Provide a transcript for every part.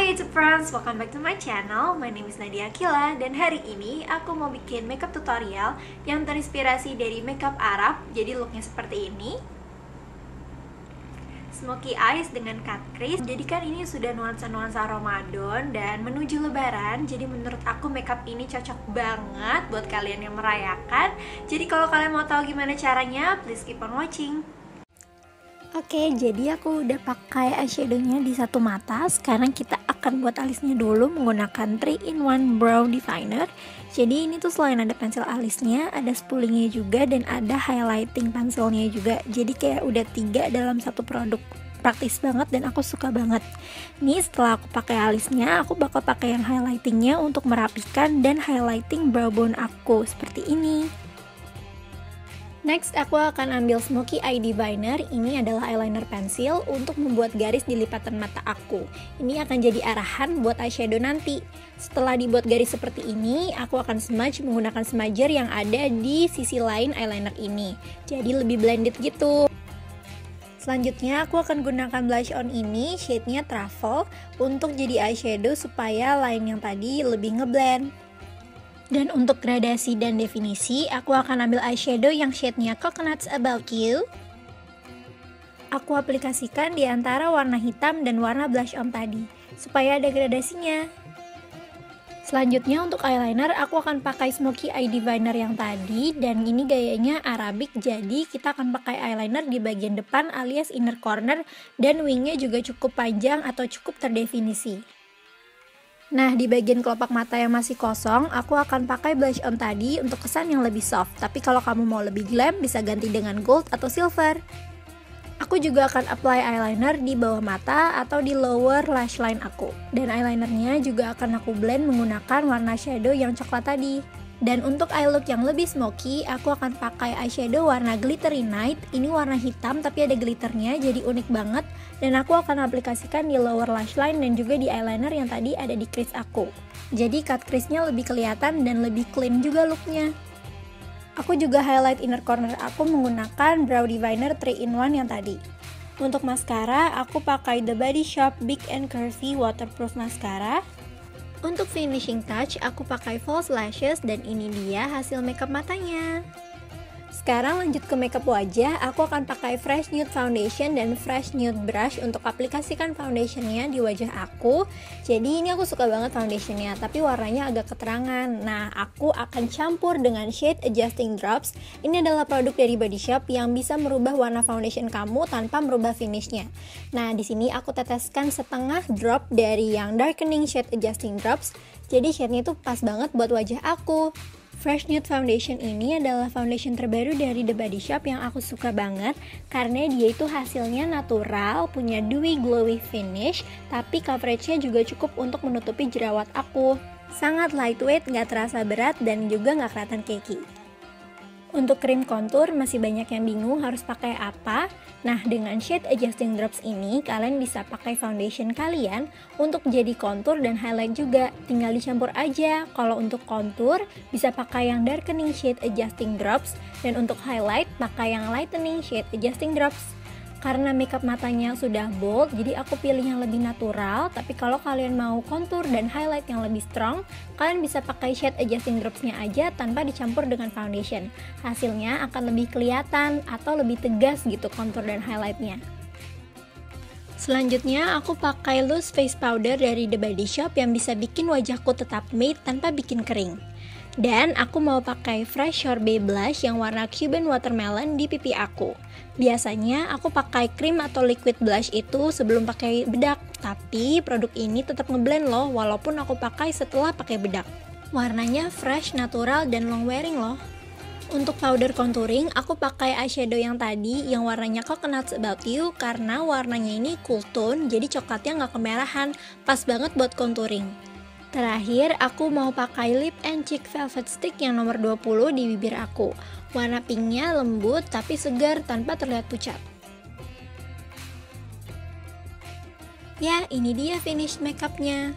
Hai YouTube friends, welcome back to my channel. My name is Nadia Akila dan hari ini aku mau bikin makeup tutorial yang terinspirasi dari makeup Arab. Jadi looknya seperti ini, smoky eyes dengan cut crease. Jadi kan ini sudah nuansa-nuansa Ramadan dan menuju Lebaran. Jadi menurut aku makeup ini cocok banget buat kalian yang merayakan. Jadi kalau kalian mau tahu gimana caranya, please keep on watching. Oke, jadi aku udah pakai eyeshadownya di satu mata. Sekarang kita akan buat alisnya dulu menggunakan 3-in-1 Brow Definer. Jadi ini tuh selain ada pensil alisnya, ada spoolingnya juga dan ada highlighting pensilnya juga. Jadi kayak udah 3 dalam satu produk. Praktis banget dan aku suka banget. Nih setelah aku pakai alisnya, aku bakal pakai yang highlightingnya untuk merapikan dan highlighting brow bone aku seperti ini. Next, aku akan ambil Smoky Eye Diviner. Ini adalah eyeliner pensil untuk membuat garis di lipatan mata aku. Ini akan jadi arahan buat eyeshadow nanti. Setelah dibuat garis seperti ini, aku akan smudge menggunakan smudger yang ada di sisi lain eyeliner ini. Jadi lebih blended gitu. Selanjutnya, aku akan gunakan blush on ini, shade-nya Truffle, untuk jadi eyeshadow supaya line yang tadi lebih ngeblend. Dan untuk gradasi dan definisi, aku akan ambil eyeshadow yang shade-nya Coconuts About You. Aku aplikasikan di antara warna hitam dan warna blush on tadi, supaya ada gradasinya. Selanjutnya untuk eyeliner, aku akan pakai Smoky Eye Diviner yang tadi, dan ini gayanya Arabic, jadi kita akan pakai eyeliner di bagian depan alias inner corner, dan wingnya juga cukup panjang atau cukup terdefinisi. Nah, di bagian kelopak mata yang masih kosong, aku akan pakai blush on tadi untuk kesan yang lebih soft. Tapi kalau kamu mau lebih glam, bisa ganti dengan gold atau silver. Aku juga akan apply eyeliner di bawah mata atau di lower lash line aku. Dan eyelinernya juga akan aku blend menggunakan warna shadow yang coklat tadi. Dan untuk eye look yang lebih smoky, aku akan pakai eyeshadow warna Glittery Night. Ini warna hitam tapi ada glitternya, jadi unik banget. Dan aku akan aplikasikan di lower lash line dan juga di eyeliner yang tadi ada di crease aku. Jadi cut crease-nya lebih kelihatan dan lebih clean juga looknya. Aku juga highlight inner corner aku menggunakan Brow Diviner 3-in-1 yang tadi. Untuk mascara, aku pakai The Body Shop Big and Curvy Waterproof Mascara. Untuk finishing touch, aku pakai false lashes dan ini dia hasil makeup matanya. Sekarang lanjut ke makeup wajah, aku akan pakai Fresh Nude Foundation dan Fresh Nude Brush untuk aplikasikan foundationnya di wajah aku. Jadi ini aku suka banget foundationnya, tapi warnanya agak keterangan. Nah, aku akan campur dengan Shade Adjusting Drops. Ini adalah produk dari Body Shop yang bisa merubah warna foundation kamu tanpa merubah finishnya. Nah, di sini aku teteskan setengah drop dari yang Darkening Shade Adjusting Drops. Jadi shade-nya itu pas banget buat wajah aku. Fresh Nude Foundation ini adalah foundation terbaru dari The Body Shop yang aku suka banget karena dia itu hasilnya natural, punya dewy glowy finish, tapi coveragenya juga cukup untuk menutupi jerawat aku. Sangat lightweight, gak terasa berat, dan juga gak kelihatan cakey. Untuk krim contour masih banyak yang bingung harus pakai apa. Nah, dengan Shade Adjusting Drops ini kalian bisa pakai foundation kalian untuk jadi contour dan highlight juga. Tinggal dicampur aja. Kalau untuk contour bisa pakai yang Darkening Shade Adjusting Drops dan untuk highlight pakai yang Lightening Shade Adjusting Drops. Karena makeup matanya sudah bold, jadi aku pilih yang lebih natural. Tapi kalau kalian mau contour dan highlight yang lebih strong, kalian bisa pakai shade adjusting dropsnya aja tanpa dicampur dengan foundation. Hasilnya akan lebih kelihatan atau lebih tegas gitu contour dan highlightnya. Selanjutnya aku pakai loose face powder dari The Body Shop yang bisa bikin wajahku tetap matte tanpa bikin kering. Dan aku mau pakai Fresh Sorbet Blush yang warna Cuban Watermelon di pipi aku. Biasanya aku pakai krim atau liquid blush itu sebelum pakai bedak, tapi produk ini tetap ngeblend loh walaupun aku pakai setelah pakai bedak. Warnanya fresh, natural, dan long wearing loh. Untuk powder contouring, aku pakai eyeshadow yang tadi yang warnanya Coconuts About You karena warnanya ini cool tone, jadi coklatnya nggak kemerahan, pas banget buat contouring. Terakhir, aku mau pakai Lip and Cheek Velvet Stick yang nomor 20 di bibir aku. Warna pinknya lembut tapi segar tanpa terlihat pucat. Ya, ini dia finish makeupnya.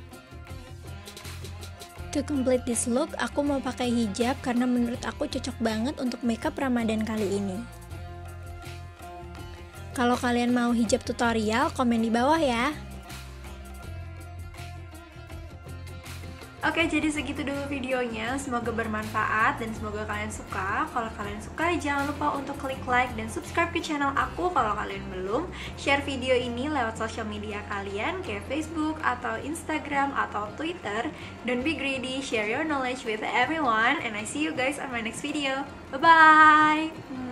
To complete this look, aku mau pakai hijab karena menurut aku cocok banget untuk makeup Ramadan kali ini. Kalau kalian mau hijab tutorial, komen di bawah ya. Oke, jadi segitu dulu videonya. Semoga bermanfaat dan semoga kalian suka. Kalau kalian suka, jangan lupa untuk klik like dan subscribe ke channel aku kalau kalian belum. Share video ini lewat sosial media kalian kayak Facebook atau Instagram atau Twitter. Don't be greedy, share your knowledge with everyone, and I see you guys on my next video. Bye-bye!